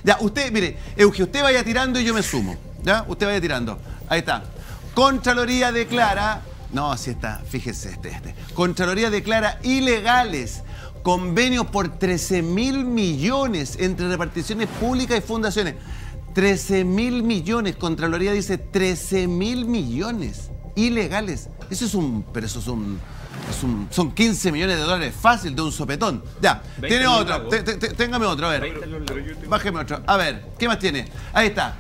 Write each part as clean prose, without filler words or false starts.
Ya, usted, mire, Eugenio, usted vaya tirando y yo me sumo. ¿Ya? Usted vaya tirando. Ahí está. Contraloría declara... No, sí está. Fíjese Contraloría declara ilegales convenios por 13.000 millones entre reparticiones públicas y fundaciones. 13.000 millones. Contraloría dice 13.000 millones ilegales. Eso es un... Pero eso es un... son 15 millones de dólares fácil de un sopetón. Ya, tiene otro. Téngame otro, a ver. Bájeme otro. A ver, ¿qué más tiene? Ahí está.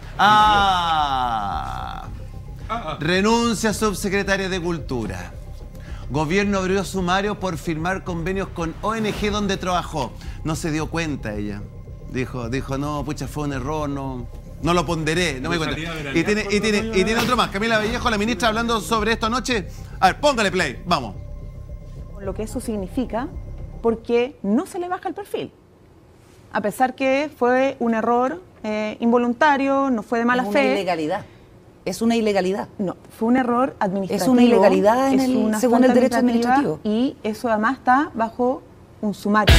Renuncia subsecretaria de Cultura. Gobierno abrió sumario por firmar convenios con ONG donde trabajó. No se dio cuenta ella. Dijo, no, pucha, fue un error, no lo ponderé, no me cuenta. Y tiene otro más. Camila Vallejo, la ministra, hablando sobre esto anoche. A ver, póngale play, vamos. Lo que eso significa, porque no se le baja el perfil. A pesar que fue un error involuntario, no fue de mala fe. Es una ilegalidad. Es una ilegalidad. No, fue un error administrativo. Es una ilegalidad según el derecho administrativo. Y eso además está bajo un sumario.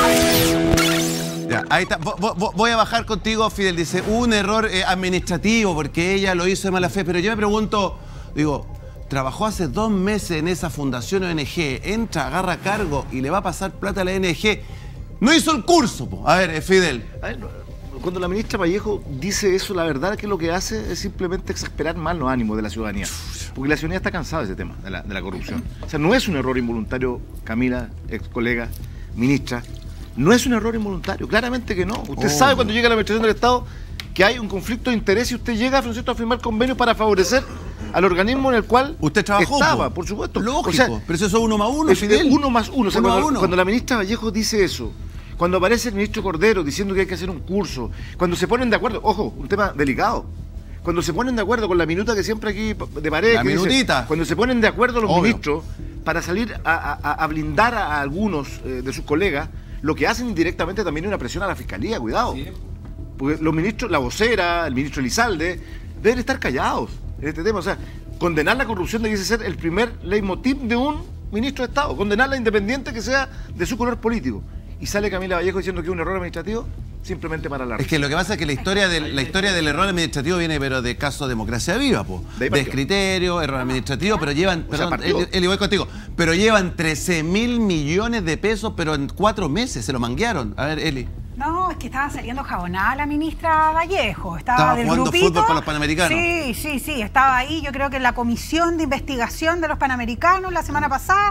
Ya, ahí está. Voy a bajar contigo, Fidel. Dice, un error administrativo porque ella lo hizo de mala fe. Pero yo me pregunto, digo, trabajó hace 2 meses en esa fundación ONG, entra, agarra cargo y le va a pasar plata a la ONG. No hizo el curso, po. A ver, Fidel. Cuando la ministra Vallejo dice eso, la verdad que lo que hace es simplemente exasperar más los ánimos de la ciudadanía. Porque la ciudadanía está cansada de ese tema, de la corrupción. O sea, no es un error involuntario, Camila, ex colega, ministra. No es un error involuntario, claramente que no. Usted sabe cuando llega a la administración del Estado que hay un conflicto de interés y usted llega, ¿cierto?, a firmar convenios para favorecer al organismo en el cual usted trabajó, estaba, por supuesto. Lógico, o sea, pero eso es 1 más 1, Fidel. 1 más 1. O sea, uno. Cuando la ministra Vallejo dice eso, cuando aparece el ministro Cordero diciendo que hay que hacer un curso, cuando se ponen de acuerdo, ojo, un tema delicado, cuando se ponen de acuerdo con la minuta que siempre aquí de Paredes, la minutita, dice, cuando se ponen de acuerdo los ministros para salir a blindar a algunos de sus colegas, lo que hacen indirectamente también es una presión a la fiscalía, cuidado. Sí. Porque los ministros, la vocera, el ministro Elizalde, deben estar callados en este tema. O sea, condenar la corrupción debiese ser el primer leitmotiv de un ministro de Estado, condenarla independiente que sea de su color político. Y sale Camila Vallejo diciendo que es un error administrativo, simplemente para la risa. Es que lo que pasa es que la historia del error administrativo viene pero de caso Democracia Viva, po. Descriterio, error administrativo, pero llevan, perdón, Eli, voy contigo, pero llevan 13.000 millones de pesos, pero en 4 meses se lo manguearon. A ver, Eli. No, es que estaba saliendo jabonada la ministra Vallejo. Estaba del jugando grupito. fútbol para los Panamericanos. Sí, estaba ahí, yo creo que en la comisión de investigación de los Panamericanos la semana pasada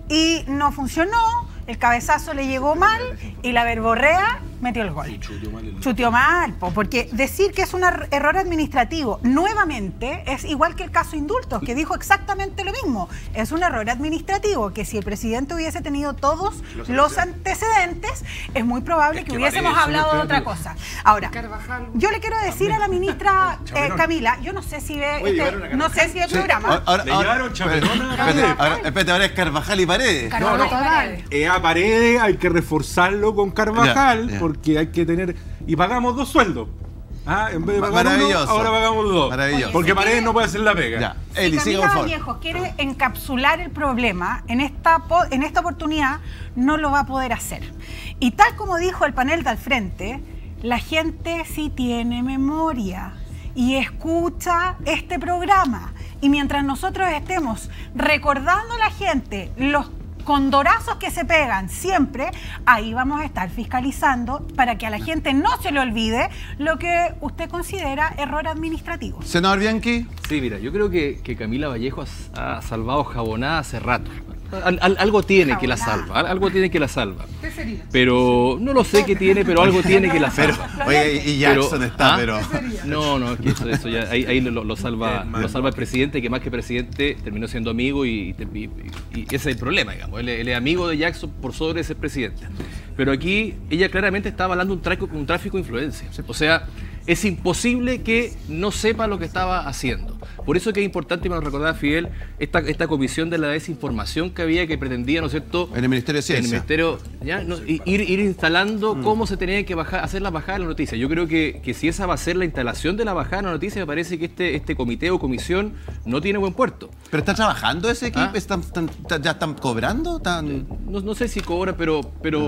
y no funcionó. El cabezazo le llegó mal y la verborrea metió el gol. Chuteó mal, porque decir que es un error administrativo nuevamente es igual que el caso Indultos, que dijo exactamente lo mismo. Es un error administrativo que si el presidente hubiese tenido todos los antecedentes, es muy probable que hubiésemos hablado de otra cosa. Ahora, yo le quiero decir a la ministra Camila, yo no sé si ve no sé si ve el programa. Le llevaron chaperona a Paredes. Espérate, ahora es Carvajal y Paredes. A Paredes hay que reforzarlo con Carvajal, porque hay que tener... Y pagamos 2 sueldos. En vez de pagar uno, ahora pagamos 2. Maravilloso. Porque Paredes no puede hacer la pega. Ya. Si Eli, siga, por favor. Vallejo quiere encapsular el problema en esta oportunidad, no lo va a poder hacer. Y tal como dijo el panel de al frente, la gente sí tiene memoria y escucha este programa. Y mientras nosotros estemos recordando a la gente los condorazos que se pegan siempre, ahí vamos a estar fiscalizando para que a la gente no se le olvide lo que usted considera error administrativo. Senador Bianchi. Sí, mira, yo creo que Camila Vallejo ha salvado jabonada hace rato. Algo tiene que la salva, algo tiene que la salva. ¿Qué sería? Pero no lo sé qué tiene, pero algo tiene que la salva. Oye, y Jackson está, pero... No, es que eso ya ahí lo salva el presidente, que más que presidente terminó siendo amigo y ese es el problema, digamos. Él es amigo de Jackson por sobre ser presidente. Pero aquí ella claramente está avalando un tráfico de influencia. O sea, es imposible que no sepa lo que estaba haciendo. Por eso que es importante, me lo recordaba Fidel, esta comisión de la desinformación que había, que pretendía, ¿no es cierto? En el Ministerio de Ciencia. En el Ministerio, ¿ya? No, ir instalando cómo se tenía que hacer la bajada de la noticia. Yo creo que si esa va a ser la instalación de la bajada de la noticia, me parece que este comité o comisión no tiene buen puerto. ¿Pero está trabajando ese equipo? ¿Ya están cobrando? No sé si cobra, pero yo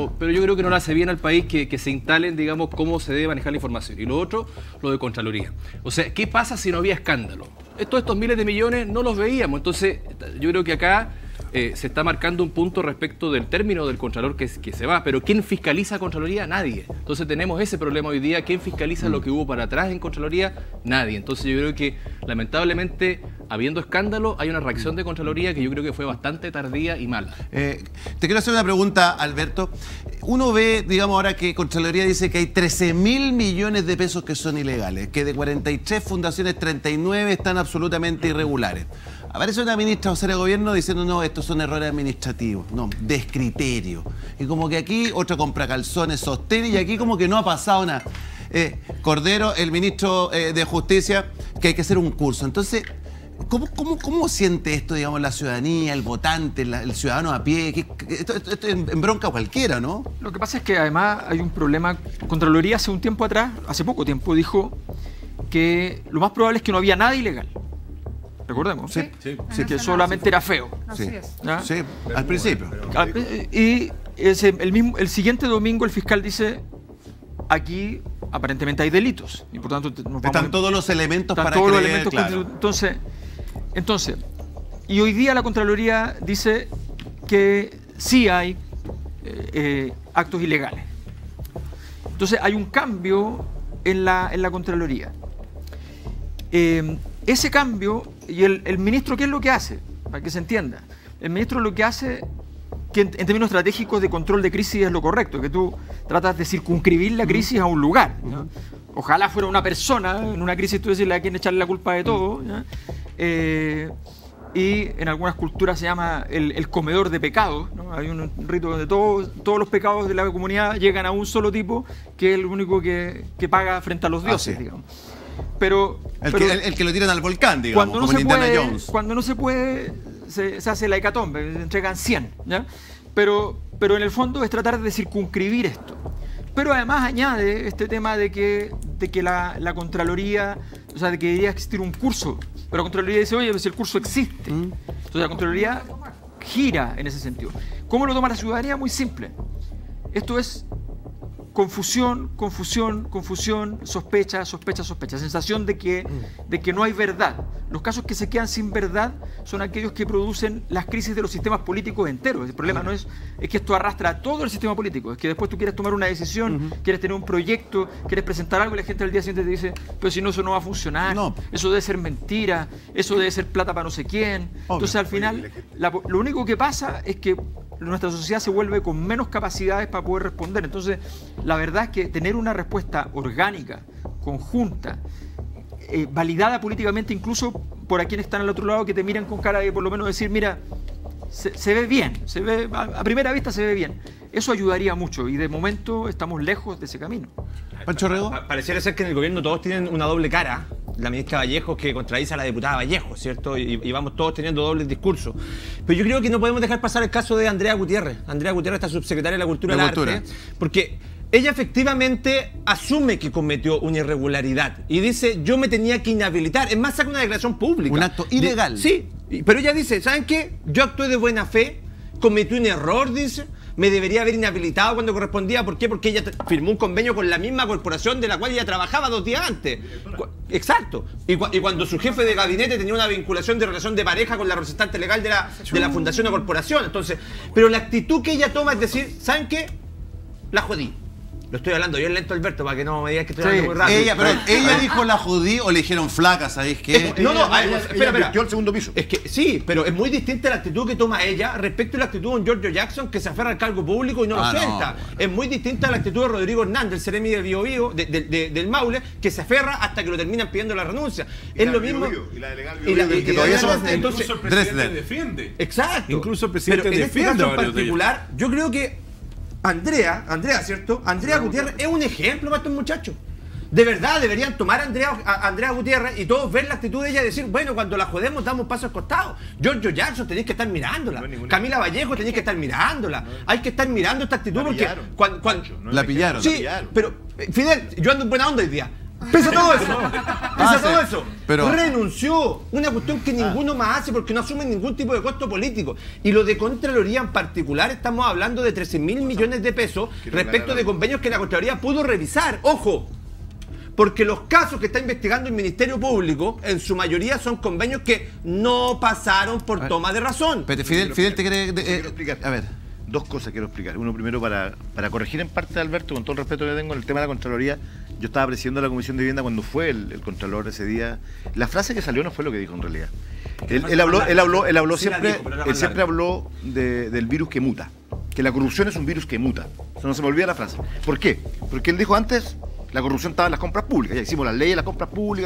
creo que no le hace bien al país que se instalen, digamos, cómo se debe manejar la información. Y lo otro, lo de Contraloría. O sea, ¿qué pasa si no había escándalo? Estos miles de millones no los veíamos. Entonces, yo creo que acá se está marcando un punto respecto del término del Contralor que se va. Pero ¿quién fiscaliza Contraloría? Nadie. Entonces tenemos ese problema hoy día. ¿Quién fiscaliza lo que hubo para atrás en Contraloría? Nadie. Entonces yo creo que, lamentablemente, habiendo escándalo, hay una reacción de Contraloría que yo creo que fue bastante tardía y mala. Te quiero hacer una pregunta, Alberto. Uno ve, digamos, ahora que Contraloría dice que hay 13.000 millones de pesos que son ilegales, que de 43 fundaciones, 39 están absolutamente irregulares. Aparece una ministra o vocera de gobierno diciendo, no, estos son errores administrativos, no, descriterio. Y como que aquí otra compra calzones, sostén, y aquí como que no ha pasado nada. Cordero, el ministro de Justicia, que hay que hacer un curso. Entonces, ¿cómo siente esto, digamos, la ciudadanía, el votante, el ciudadano a pie? Esto en bronca cualquiera, ¿no? Lo que pasa es que además hay un problema. Contraloría hace un tiempo atrás, hace poco tiempo, dijo que lo más probable es que no había nada ilegal. Recordemos. Sí. Que solamente era feo. Así es. Sí, al principio. Y el siguiente domingo el fiscal dice, aquí aparentemente hay delitos. Y por tanto están todos los elementos para todos creer, los elementos claro. Entonces, y hoy día la Contraloría dice que sí hay actos ilegales. Entonces hay un cambio en la Contraloría. Ese cambio, y el ministro, ¿qué es lo que hace? Para que se entienda. El ministro lo que hace, que en términos estratégicos de control de crisis es lo correcto, que tú tratas de circunscribir la crisis a un lugar, ¿no? Ojalá fuera una persona, en una crisis tú decirle a quién echarle la culpa de todo, ¿no? Y en algunas culturas se llama el comedor de pecados, ¿no? Hay un rito donde todos los pecados de la comunidad llegan a un solo tipo, que es el único que paga frente a los dioses, digamos. Pero el que lo tiran al volcán, digamos, como en Indiana Jones. Cuando no se puede, se hace la hecatombe, se entregan 100, ¿ya? Pero en el fondo es tratar de circunscribir esto. Pero además añade este tema de que la Contraloría, o sea, de que debería existir un curso. Pero la Contraloría dice, oye, pues el curso existe. Entonces la Contraloría gira en ese sentido. ¿Cómo lo toma la ciudadanía? Muy simple. Esto es confusión, sospecha, sensación de que no hay verdad. Los casos que se quedan sin verdad son aquellos que producen las crisis de los sistemas políticos enteros. El problema no es que esto arrastra a todo el sistema político, es que después tú quieres tomar una decisión, quieres tener un proyecto, quieres presentar algo y la gente al día siguiente te dice, pero si no, eso no va a funcionar, eso debe ser mentira, eso debe ser plata para no sé quién. Entonces al final lo único que pasa es que nuestra sociedad se vuelve con menos capacidades para poder responder. Entonces, la verdad es que tener una respuesta orgánica, conjunta, validada políticamente, incluso por a quienes están al otro lado, que te miran con cara de por lo menos decir, mira, se ve bien, a primera vista se ve bien. Eso ayudaría mucho y de momento estamos lejos de ese camino. Pancho Rego. Pareciera ser que en el gobierno todos tienen una doble cara. La ministra Vallejos que contradice a la diputada Vallejos, ¿cierto? Y vamos todos teniendo dobles discursos. Pero yo creo que no podemos dejar pasar el caso de Andrea Gutiérrez. Andrea Gutiérrez, esta subsecretaria de la Cultura y el Arte, porque ella efectivamente asume que cometió una irregularidad y dice, yo me tenía que inhabilitar. Es más, saca una declaración pública. Un acto ilegal. Sí, pero ella dice, ¿saben qué? Yo actué de buena fe, cometí un error, dice, me debería haber inhabilitado cuando correspondía. ¿Por qué? Porque ella firmó un convenio con la misma corporación de la cual ella trabajaba 2 días antes. Exacto. Y cuando su jefe de gabinete tenía una vinculación de relación de pareja con la representante legal de la fundación o corporación. Entonces, pero la actitud que ella toma es decir, ¿saben qué? La jodí. Lo estoy hablando yo lento, Alberto, para que no me digas que estoy hablando muy rápido. ¿Ella dijo la judí o le dijeron flaca, ¿sabéis qué? Espera. Yo al segundo piso. Es que sí, pero es muy distinta la actitud que toma ella respecto a la actitud de un Giorgio Jackson que se aferra al cargo público y no lo suelta. Es muy distinta la actitud de Rodrigo Hernández, el seremi de Bio Bio, del Maule, que se aferra hasta que lo terminan pidiendo la renuncia. Es lo mismo. Y la delegada que todavía entonces el presidente defiende. Exacto. Incluso el presidente defiende. En este caso en particular, yo creo que Andrea, ¿cierto? Andrea Gutiérrez es un ejemplo para estos muchachos. De verdad, deberían tomar a Andrea Gutiérrez y todos ver la actitud de ella y decir, bueno, cuando la jodemos damos paso al costado. Giorgio Jackson tenéis que estar mirándola. Camila Vallejo tenéis que estar mirándola. Hay que estar mirando esta actitud porque... La pillaron. Sí, pero Fidel, yo ando en buena onda hoy día. Pese a todo eso. Pero renunció. Una cuestión que ninguno más hace porque no asume ningún tipo de costo político. Y lo de Contraloría en particular, estamos hablando de 13.000 millones de pesos respecto de convenios que la Contraloría pudo revisar. ¡Ojo! Porque los casos que está investigando el Ministerio Público, en su mayoría son convenios que no pasaron por toma de razón. Pero Fidel te quiere explicar. A ver. Dos cosas quiero explicar. Uno, primero, para corregir en parte a Alberto, con todo el respeto que tengo en el tema de la Contraloría. Yo estaba presidiendo la Comisión de Vivienda cuando fue el Contralor ese día. La frase que salió no fue lo que dijo en realidad. Él habló siempre, él siempre habló del virus que muta. Que la corrupción es un virus que muta. Eso no se me olvida la frase. ¿Por qué? Porque él dijo antes, la corrupción estaba en las compras públicas. Ya hicimos las leyes de las compras públicas.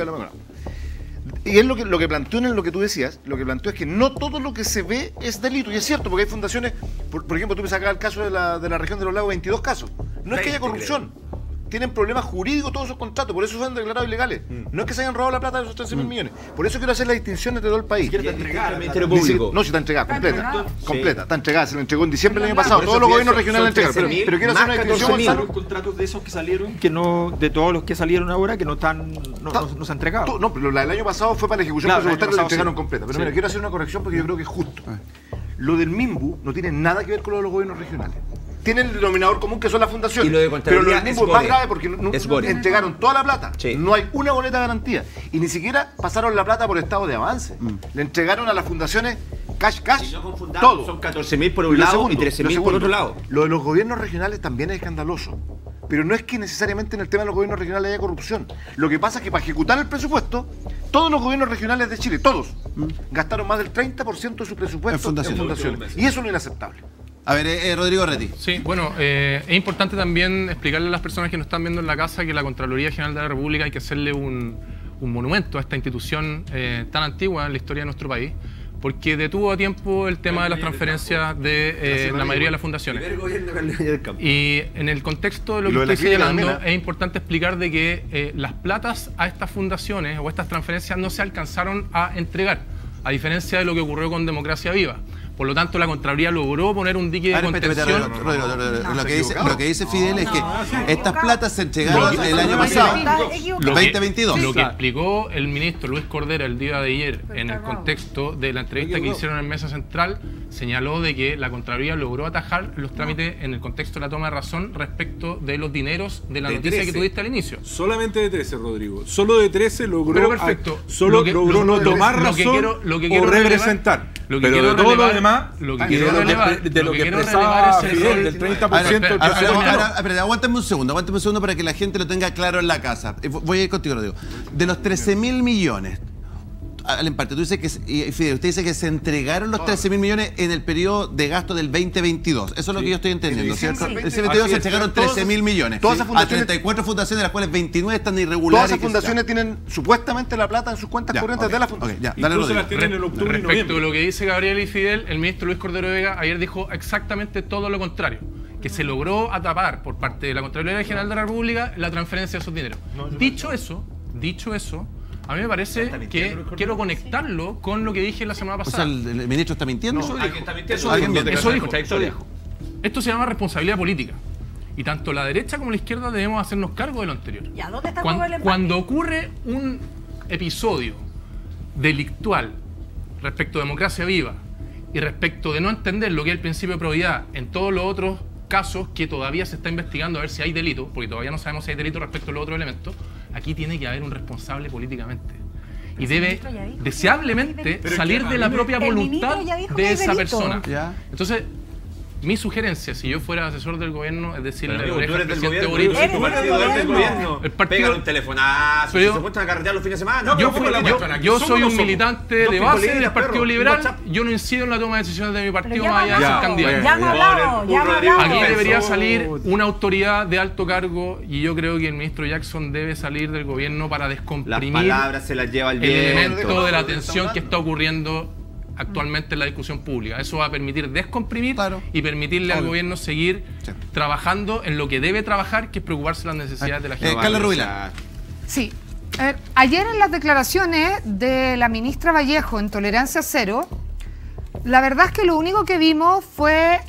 Y él lo que planteó en lo que tú decías, lo que planteó es que no todo lo que se ve es delito. Y es cierto, porque hay fundaciones, por ejemplo, tú me sacas el caso de la región de los lagos, 22 casos. No es que haya corrupción. Tienen problemas jurídicos todos esos contratos, por eso son declarados ilegales. No es que se hayan robado la plata de esos 13.000 millones. Por eso quiero hacer la distinción entre todo el país. ¿Quieres entregar al Ministerio Público? No, si está entregada, completa. Está entregada, se lo entregó en diciembre del año pasado. Todos los gobiernos regionales la entregaron. Pero quiero hacer una distinción. Los contratos de esos que salieron, que no, de todos los que salieron ahora, que no se han entregado. No, pero la del año pasado fue para la ejecución presupuestaria y la entregaron completa. Pero mira, quiero hacer una corrección porque yo creo que es justo. Lo del MIMBU no tiene nada que ver con lo de los gobiernos regionales. Tienen el denominador común que son las fundaciones. Y lo de pero lo del MIMBU es más grave porque entregaron toda la plata. No hay una boleta de garantía. Y ni siquiera pasaron la plata por estado de avance. Le entregaron a las fundaciones cash, todo. Son 14.000 por un lado y 13.000 por otro lado. Lo de los gobiernos regionales también es escandaloso. Pero no es que necesariamente en el tema de los gobiernos regionales haya corrupción. Lo que pasa es que para ejecutar el presupuesto, todos los gobiernos regionales de Chile, todos, gastaron más del 30% de su presupuesto en fundaciones. Y eso es lo inaceptable. A ver, Rodrigo Retti. Sí, bueno, es importante también explicarle a las personas que nos están viendo en la casa que la Contraloría General de la República hay que hacerle un monumento a esta institución tan antigua en la historia de nuestro país, porque detuvo a tiempo el tema de las transferencias de la mayoría de las fundaciones. Y en el contexto de lo que estoy señalando, es importante explicar de que las platas a estas fundaciones o estas transferencias no se alcanzaron a entregar, a diferencia de lo que ocurrió con Democracia Viva. Por lo tanto, la Contraloría logró poner un dique de contención. Lo que dice Fidel es que estas platas se entregaron el año pasado, 2022. Lo que explicó el ministro Luis Cordera el día de ayer en el contexto de la entrevista que hicieron en Mesa Central, señaló de que la Contraloría logró atajar los trámites en el contexto de la toma de razón respecto de los dineros de la noticia que tuviste al inicio. Solamente de 13, Rodrigo. Solo de 13 logró. Pero perfecto. Logró no tomar razón o representar. Lo que quiero todo lo demás, lo que quiero relevar, de lo que expresaba Fidel, del 30%. Aguántame un segundo para que la gente lo tenga claro en la casa. Voy a ir contigo, Rodrigo. De los 13.000 millones, al empate, tú dices que, Fidel, usted dice que se entregaron los 13.000 millones en el periodo de gasto del 2022. Eso es lo que yo estoy entendiendo, ¿cierto? En ese 2022 se entregaron 13.000 millones. Todas esas fundaciones, a 34 fundaciones, de las cuales 29 están irregulares. Todas esas fundaciones tienen supuestamente la plata en sus cuentas corrientes de la fundación. Incluso las tienen en octubre y noviembre. Respecto a lo que dice Gabriel y Fidel, el ministro Luis Cordero Vega ayer dijo exactamente todo lo contrario, que se logró atrapar por parte de la Contraloría General de la República la transferencia de esos dineros. Dicho eso, a mí me parece que quiero conectarlo con lo que dije la semana pasada. O sea, ¿el ministro está mintiendo? Eso dijo. Esto se llama responsabilidad política. Y tanto la derecha como la izquierda debemos hacernos cargo de lo anterior. ¿Ya dónde está cuando ocurre un episodio delictual respecto a Democracia Viva y respecto de no entender lo que es el principio de probidad en todos los otros casos que todavía se está investigando a ver si hay delito, porque todavía no sabemos si hay delito respecto a los otros elementos, aquí tiene que haber un responsable políticamente. Y debe, deseablemente, salir de la propia voluntad de esa persona. Entonces, mi sugerencia, si yo fuera asesor del gobierno, es decirle al presidente Boric, el partido un telefonazo, se encuentran a carretear los fines de semana. Yo soy un militante de base del Partido Liberal, yo no incido en la toma de decisiones de mi partido más allá de ser candidato. Aquí debería salir una autoridad de alto cargo y yo creo que el ministro Jackson debe salir del gobierno para descomprimir las palabras se las lleva el elemento de la tensión que está ocurriendo actualmente en la discusión pública. Eso va a permitir descomprimir y permitirle al gobierno seguir trabajando en lo que debe trabajar, que es preocuparse de las necesidades de la gente. Carla Rubilar. Sí. Ayer en las declaraciones de la ministra Vallejo en Tolerancia Cero, la verdad es que lo único que vimos fue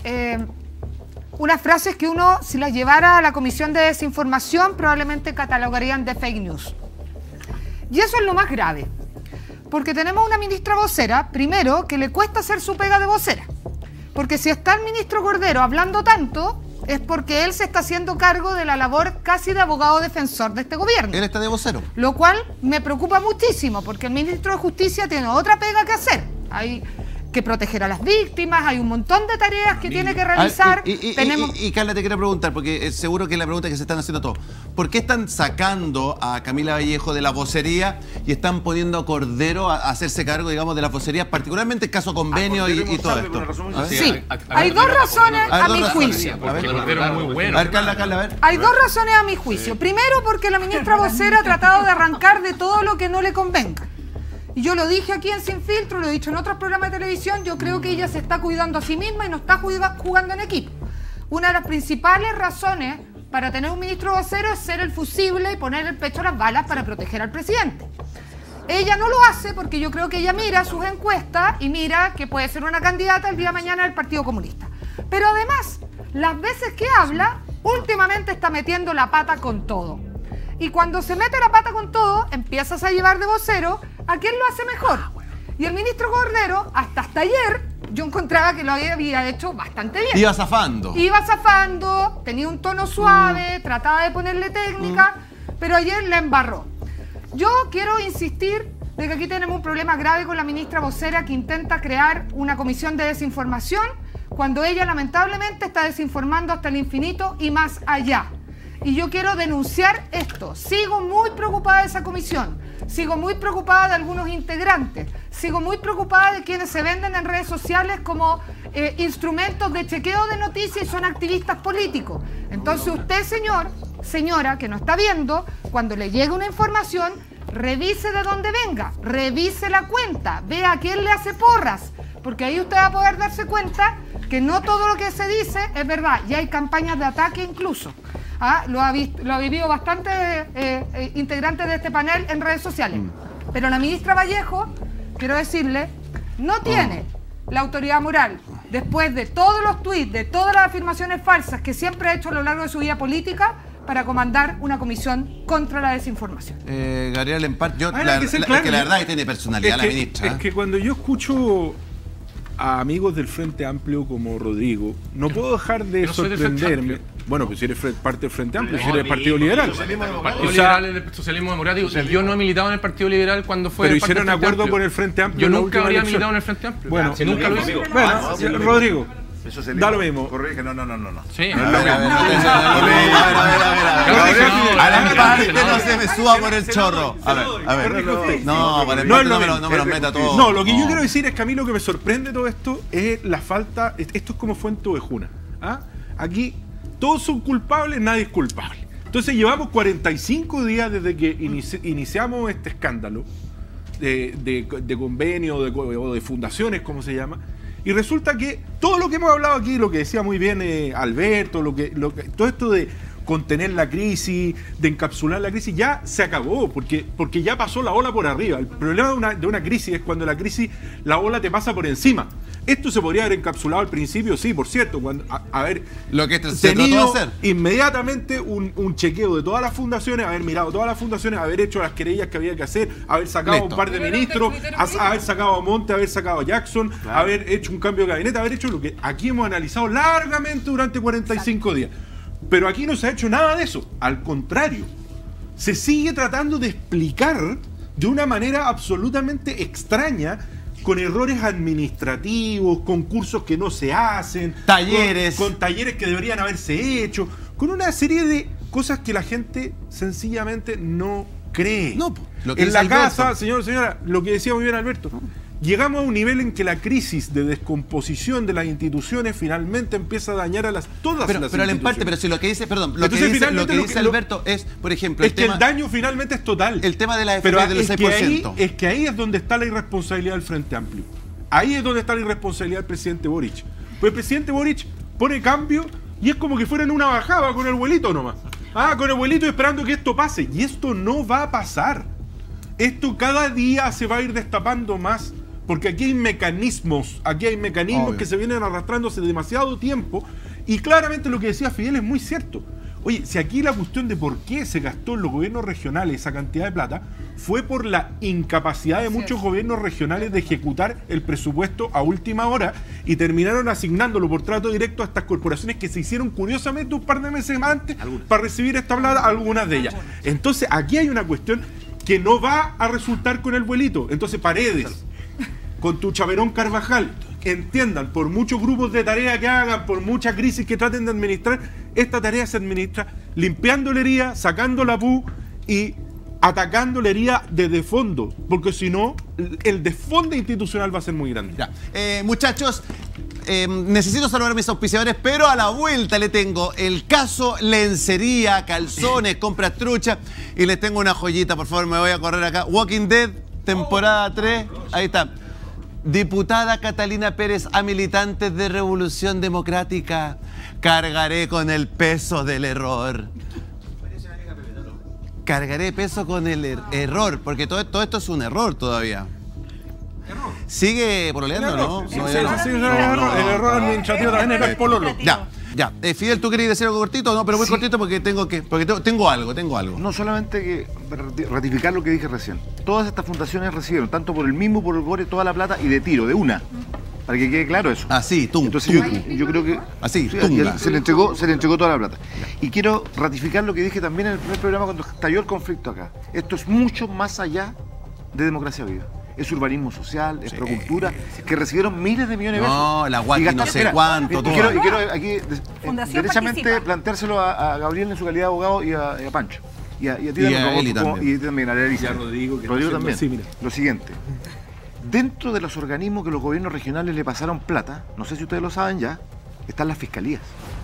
unas frases que uno, si las llevara a la Comisión de Desinformación, probablemente catalogarían de fake news. Y eso es lo más grave. Porque tenemos una ministra vocera, primero, que le cuesta hacer su pega de vocera. Porque si está el ministro Cordero hablando tanto, es porque él se está haciendo cargo de la labor casi de abogado defensor de este gobierno. Él está de vocero. Lo cual me preocupa muchísimo, porque el ministro de Justicia tiene otra pega que hacer. Hay que proteger a las víctimas, hay un montón de tareas que tiene que realizar. Y Carla, te quiero preguntar, porque seguro que es la pregunta que se están haciendo todos. ¿Por qué están sacando a Camila Vallejo de la vocería y están poniendo a Cordero a hacerse cargo, digamos, de las vocerías, particularmente el caso convenio y todo esto? Sí, hay dos razones a mi juicio. A ver, Carla, a ver. Hay dos razones a mi juicio. Primero, porque la ministra vocera ha tratado de arrancar de todo lo que no le convenga. Y yo lo dije aquí en Sin Filtro, lo he dicho en otros programas de televisión, yo creo que ella se está cuidando a sí misma y no está jugando en equipo. Una de las principales razones para tener un ministro vocero es ser el fusible y poner el pecho a las balas para proteger al presidente. Ella no lo hace porque yo creo que ella mira sus encuestas y mira que puede ser una candidata el día de mañana del Partido Comunista. Pero además, las veces que habla, últimamente está metiendo la pata con todo. Y cuando se mete la pata con todo, empiezas a llevar de vocero a quien lo hace mejor. Y el ministro Cordero, hasta ayer, yo encontraba que lo había hecho bastante bien. Iba zafando, tenía un tono suave, trataba de ponerle técnica, pero ayer la embarró. Yo quiero insistir de que aquí tenemos un problema grave con la ministra vocera que intenta crear una comisión de desinformación cuando ella lamentablemente está desinformando hasta el infinito y más allá. Y yo quiero denunciar esto. Sigo muy preocupada de esa comisión. Sigo muy preocupada de algunos integrantes. Sigo muy preocupada de quienes se venden en redes sociales como instrumentos de chequeo de noticias y son activistas políticos. Entonces usted, señora, que no está viendo, cuando le llegue una información, revise de dónde venga, revise la cuenta, vea a quién le hace porras, porque ahí usted va a poder darse cuenta que no todo lo que se dice es verdad. Y hay campañas de ataque incluso. Lo ha vivido bastante integrantes de este panel en redes sociales. Pero la ministra Vallejo, quiero decirle, no tiene la autoridad moral, después de todos los tuits, de todas las afirmaciones falsas que siempre ha hecho a lo largo de su vida política, para comandar una comisión contra la desinformación. Gabriel Empar, la verdad es que tiene personalidad la ministra. Es que cuando yo escucho a amigos del Frente Amplio como Rodrigo, no puedo dejar de sorprenderme. Bueno, pues si eres parte del Frente Amplio, si eres del Partido Liberal. El Partido Liberal es del socialismo democrático. Yo no he militado en el Partido Liberal cuando fue. Pero hicieron acuerdo con el Frente Amplio. Yo nunca habría militado en el Frente Amplio. Bueno, nunca lo hice. Bueno, Rodrigo. Da lo mismo. Corrige, no. Sí. A la parte no se me suba por el chorro. A ver. No me lo meta todo. No, lo que yo quiero decir es que a mí lo que me sorprende todo esto es la falta. Esto es como Fuente Ovejuna. Aquí todos son culpables, nadie es culpable. Entonces llevamos 45 días desde que iniciamos este escándalo de convenio o de fundaciones, como se llama. Y resulta que todo lo que hemos hablado aquí, lo que decía muy bien Alberto, todo esto de contener la crisis, de encapsular la crisis, ya se acabó, porque ya pasó la ola por arriba. El problema de una crisis es cuando la ola te pasa por encima. Esto se podría haber encapsulado al principio, sí, por cierto, cuando haber tenido inmediatamente un chequeo de todas las fundaciones, haber mirado todas las fundaciones, haber hecho las querellas que había que hacer, haber sacado un par de ministros, haber sacado a Monte, haber sacado a Jackson, haber hecho un cambio de gabinete, haber hecho lo que aquí hemos analizado largamente durante 45 días. Pero aquí no se ha hecho nada de eso. Al contrario, se sigue tratando de explicar de una manera absolutamente extraña, con errores administrativos, con cursos que no se hacen, talleres, con talleres que deberían haberse hecho, con una serie de cosas que la gente sencillamente no cree. No, lo que en la casa, señora, lo que decía muy bien Alberto, llegamos a un nivel en que la crisis de descomposición de las instituciones finalmente empieza a dañar a todas las instituciones. Pero en parte, pero si lo que dice, perdón, lo que dice Alberto es, por ejemplo, es que el daño finalmente es total. El tema de la FP del 6%. Es que ahí es donde está la irresponsabilidad del Frente Amplio. Ahí es donde está la irresponsabilidad del presidente Boric. Pues el presidente Boric pone cambio y es como que fuera en una bajada con el vuelito nomás. Con el vuelito esperando que esto pase. Y esto no va a pasar. Esto cada día se va a ir destapando más. Porque aquí hay mecanismos que se vienen arrastrando hace demasiado tiempo. Y claramente lo que decía Fidel es muy cierto. Oye, si aquí la cuestión de por qué se gastó en los gobiernos regionales esa cantidad de plata fue por la incapacidad de muchos gobiernos regionales de ejecutar el presupuesto a última hora y terminaron asignándolo por trato directo a estas corporaciones que se hicieron curiosamente un par de meses antes para recibir esta plata, algunas de ellas. Entonces aquí hay una cuestión que no va a resultar con el vuelito. Entonces Paredes, con tu Chaverón Carvajal, que entiendan, por muchos grupos de tarea que hagan, por mucha crisis que traten de administrar, esta tarea se administra limpiando la herida, sacando la pu y atacando la herida desde fondo, porque si no, el desfonde institucional va a ser muy grande. Ya. Muchachos, necesito saludar a mis auspiciadores, pero a la vuelta le tengo el caso lencería, calzones, compras truchas, y les tengo una joyita, por favor, me voy a correr acá. Walking Dead, temporada 3, ahí está. Diputada Catalina Pérez a militantes de Revolución Democrática. Cargaré con el peso del error. Cargaré peso con el error, porque todo esto es un error todavía. ¿Sigue pololeando, no? Sí, el error administrativo también es pololo. Ya. Fidel, ¿tú querías decir algo cortito? No, pero muy cortito porque tengo algo. No, solamente que ratificar lo que dije recién. Todas estas fundaciones recibieron, tanto por el mismo, por el GORE, toda la plata y de tiro, de una. Para que quede claro eso. Así, Entonces yo creo que así, se le entregó toda la plata. Y quiero ratificar lo que dije también en el primer programa cuando estalló el conflicto acá. Esto es mucho más allá de democracia viva. Es urbanismo social, es procultura, que recibieron miles de millones de pesos. No, la guati no sé cuánto. Y quiero aquí derechamente planteárselo a Gabriel en su calidad de abogado y a Pancho. Y a ti también. Y también a Elisa. Y a Rodrigo también. Así, mira. Lo siguiente. Dentro de los organismos que los gobiernos regionales le pasaron plata, no sé si ustedes lo saben ya, están las fiscalías.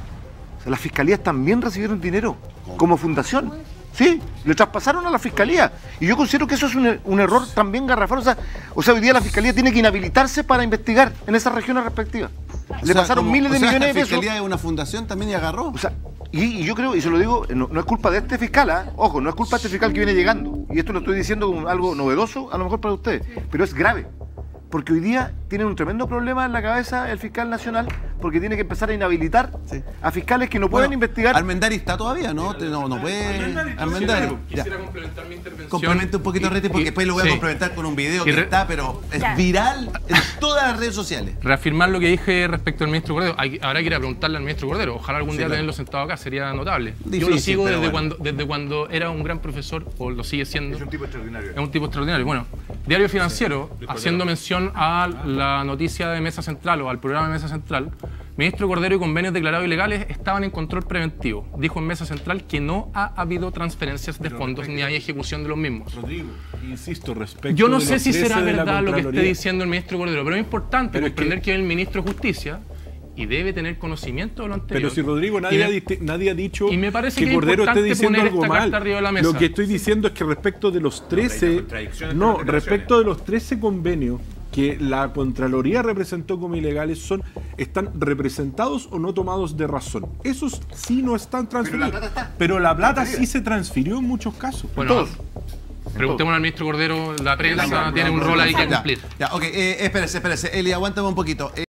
O sea, las fiscalías también recibieron dinero como fundación. Sí, le traspasaron a la fiscalía. Y yo considero que eso es un error también garrafal. O sea, hoy día la fiscalía tiene que inhabilitarse para investigar en esas regiones respectivas. Le pasaron miles de millones de pesos. La fiscalía es una fundación también y agarró. O sea, y yo creo, y se lo digo, no es culpa de este fiscal, ojo, no es culpa de este fiscal que viene llegando. Y esto lo estoy diciendo como algo novedoso, a lo mejor para ustedes, pero es grave. Porque hoy día tiene un tremendo problema en la cabeza el fiscal nacional, porque tiene que empezar a inhabilitar a fiscales que no pueden investigar. Armendari está todavía, ¿no? No puede. Armendari. Quisiera complementar mi intervención. Complementa un poquito, Reti, porque después lo voy a complementar con un video que está, pero es viral en todas las redes sociales. Reafirmar lo que dije respecto al ministro Cordero. Ahora quiero preguntarle al ministro Cordero. Ojalá algún día tenerlo sentado acá, sería notable. Yo lo sigo desde cuando era un gran profesor, o lo sigue siendo. Es un tipo extraordinario. Es un tipo extraordinario. Bueno, Diario Financiero, haciendo mención a la noticia de Mesa Central o al programa de Mesa Central, ministro Cordero y convenios declarados ilegales estaban en control preventivo. Dijo en Mesa Central que no ha habido transferencias de fondos ni hay ejecución de los mismos. Rodrigo, insisto, respecto yo no sé si será verdad lo que esté diciendo el ministro Cordero, pero es importante comprender que es el ministro de Justicia y debe tener conocimiento de lo anterior. Pero si Rodrigo, nadie ha dicho y me parece que Cordero esté diciendo algo mal. Arriba de la mesa. Lo que estoy diciendo es que respecto de los 13... respecto de los 13 convenios que la Contraloría representó como ilegales están representados o no tomados de razón. Esos sí no están transferidos. Pero la plata sí se transfirió en muchos casos. Bueno, todos. Preguntémosle al ministro Cordero, la prensa tiene un rol ahí que cumplir. Ya, ok, espérese, Eli, aguántame un poquito.